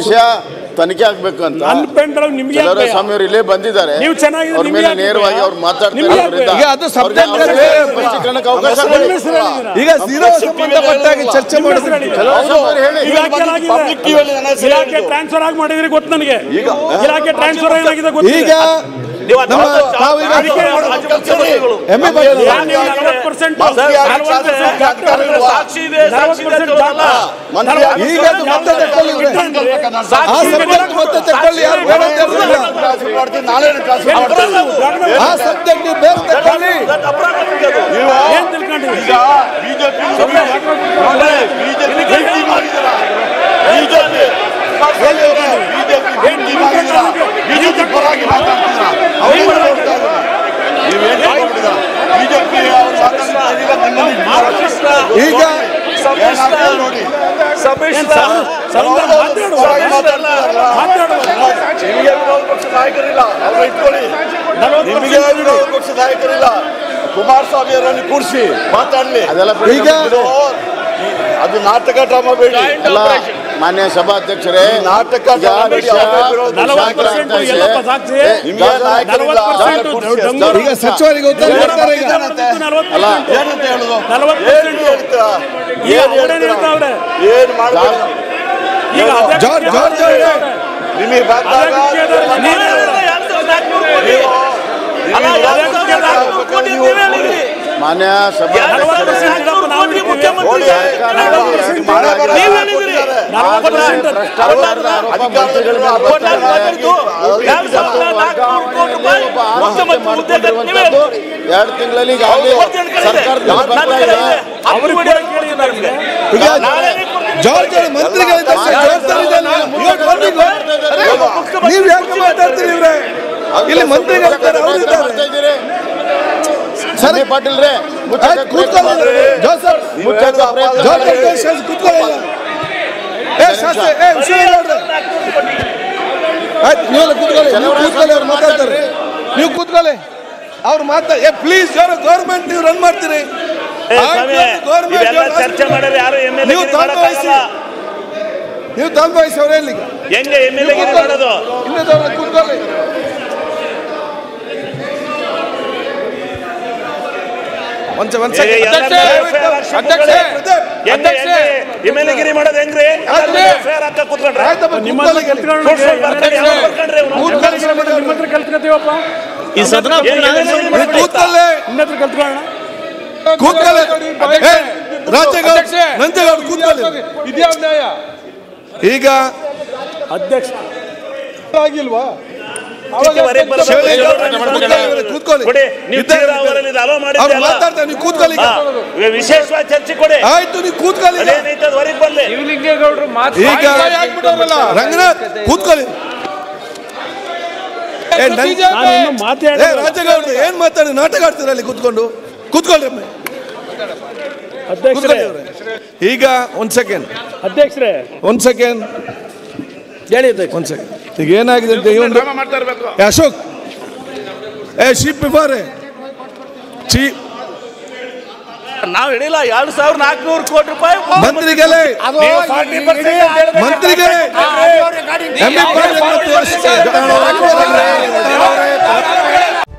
ವಿಷಯ ತನಿಖೆ ಆಗ್ಬೇಕು ಅಂತ ನಿಮಗೆ ಸ್ವಾಮಿಯವರು ಇಲ್ಲೇ ಬಂದಿದ್ದಾರೆ. ನೀವು ಚೆನ್ನಾಗಿ ಅವ್ರ ಮೇಲೆ ನೇರವಾಗಿ ಅವ್ರು ಮಾತಾಡ್ತಾರೆ. ಈಗ ಝೀರೋ ಸಂಬಂಧಪಟ್ಟಾಗಿ ಚರ್ಚೆ ಮಾಡಿದ್ರೆ ಇಲಾಖೆ ಟ್ರಾನ್ಸ್ಫರ್ ಆಗಿ ಮಾಡಿದ್ರೆ ಗೊತ್ತು ನನಗೆ. ಇಲಾಖೆ ಟ್ರಾನ್ಸ್ಫರ್ ಏನಾಗಿದೆ ಗೊತ್ತು. ಈಗ ನಾಯಕರಿಲ್ಲ, ಕುಮಾರಸ್ವಾಮಿ ಅವರನ್ನು ಕೂರಿಸಿ ಮಾತಾಡಲಿ. ಅದು ನಾಟಕ ಡ್ರಾಮಾ ಬೇಡಿ. ಮಾನ್ಯ ಸಭಾಧ್ಯಕ್ಷರೇ, ನಾಟಕ ಸಚಿವರಿಗೆ ಉತ್ತರ ಕೊಡ್ತಾರೆ. ಏನು ಮಾಡಬೇಕು ನಿಮಗೆ ಮಾನ್ಯ ಎರಡು ತಿಂಗಳಲ್ಲಿ ಜವಾಬ್ದಾರಿ ಮಂತ್ರಿಗಳಿದ್ದಾರೆ. ನೀವು ಯಾಕೆ ಮಾತಾಡ್ತೀರಿ? ಇವ್ರೆ ಇಲ್ಲಿ ಮಂತ್ರಿಗಳಿದ್ದಾರೆ, ಅವರಿದ್ದಾರೆ. ಸರಿ ಪಾಟೀಲ್ ರೇ, ನೀವು ಕೂತ್ಕೊಳ್ಳಿ. ಅವ್ರು ಮಾತಾಡ ಪ್ಲೀಸ್. ಯಾರು ಗೌರ್ಮೆಂಟ್ ನೀವು ರನ್ ಮಾಡ್ತೀರಿ. ಚರ್ಚೆ ಮಾಡಿದ್ರೆ ಯಾರು ನೀವು ತಂಬಾಯಿಸಿ ಅವ್ರ ಎಲ್ಲಿ ಕೂತ್ಕೊಳ್ಳಿ. ಎಮ್ಮೆಲ್ಗೆಗಿರಿ ಮಾಡೋದು ಹೆಂಗ್ರಿ? ಈ ಸದನ ಈಗ ಅಧ್ಯಕ್ಷ ಆಗಿಲ್ವಾ? ವಿಶೇಷವಾಗಿ ಚರ್ಚೆ ಕೊಡಿ. ಆಯ್ತು, ನೀವು ಕೂತ್ಕೊಳ್ಳಿ. ರಂಗನಾಥ್ ಕೂತ್ಕೊಳ್ಳಿ. ರಾಜಗೌಡ್ರು ಏನ್ ಮಾತಾಡಿ ನಾಟಕ ಆಡ್ತೀರ ಅಲ್ಲಿ ಕೂತ್ಕೊಂಡು? ಕೂತ್ಕೊಳ್ಳಿ. ಈಗ ಒಂದ್ ಸೆಕೆಂಡ್ ಅಧ್ಯಕ್ಷರೇ, ಒಂದ್ ಸೆಕೆಂಡ್ ಹೇಳಿ. ಒಂದ್ ಸೆಕೆಂಡ್. ಈಗ ಏನಾಗಿದೆ ಅಂತ ಅಶೋಕ್ ಚೀಫ್ ಬಿಫಾರೆ ಚೀಫ್ ನಾವು ಹೇಳಿಲ್ಲ 2400 ಕೋಟಿ ರೂಪಾಯಿ ಮಂತ್ರಿಗೆ